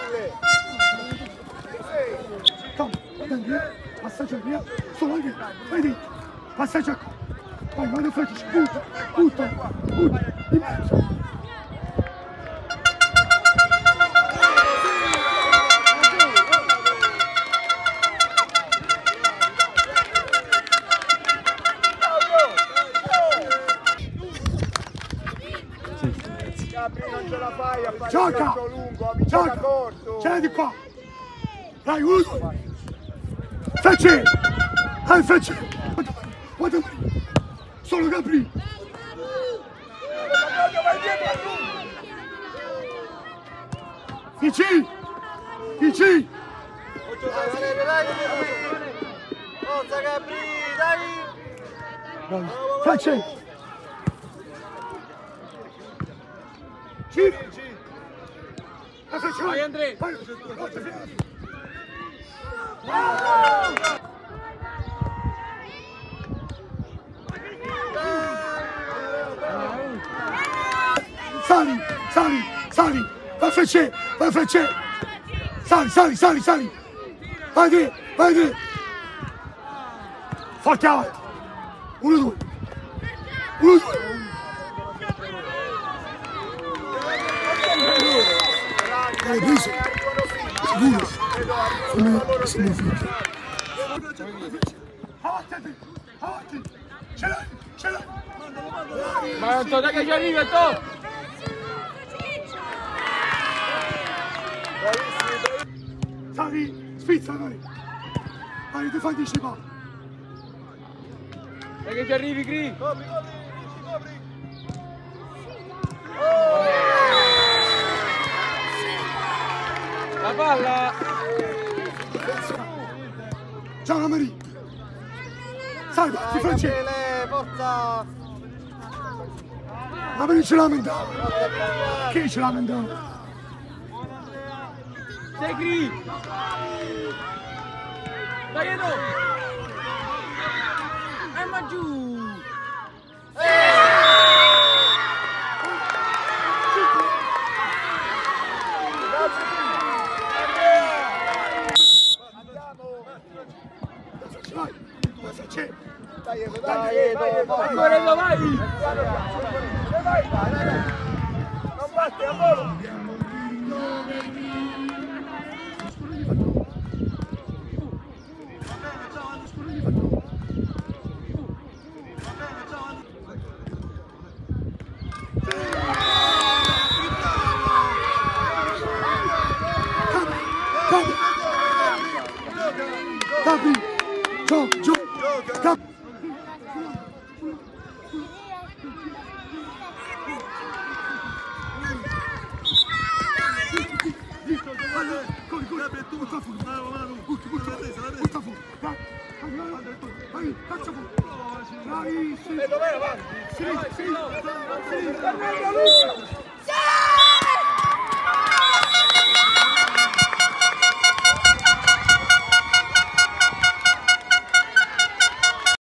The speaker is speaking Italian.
Calma, attende, passaggio via, solo anche, vai dentro, passaggio qua. Vai, vai da frente, butta, in mezzo. Non ce la fai a fare Gioca! il calcio lungo, gioca corto! C'è di qua! Dai, uno, due! Fece! Fece! Guarda! Solo Gabri! Vici! Vici! Forza Gabri, dai! Fece! Giri! Vai Andrea! Vai! Sali! Vai Fece! Sali! Vai di! Forte avanti! 1-2! Sicuro! Sono figli! Avanti! Ce l'hai! Vai Anto, dai che ci arriva Anto! Sali! Spizza noi! Vai, ti fai anticipare! Dai che ci arrivi Gri! Copri! La palla! Ciao Maria! Salva, Francesco! Forza! Ma perché ce lamenta? Chi ce lamenta? Sei Gri! Dai Edo! Ma giù! Ancora Edo, vai! Non batti a volo! Capi! Gio! Capi! Vai,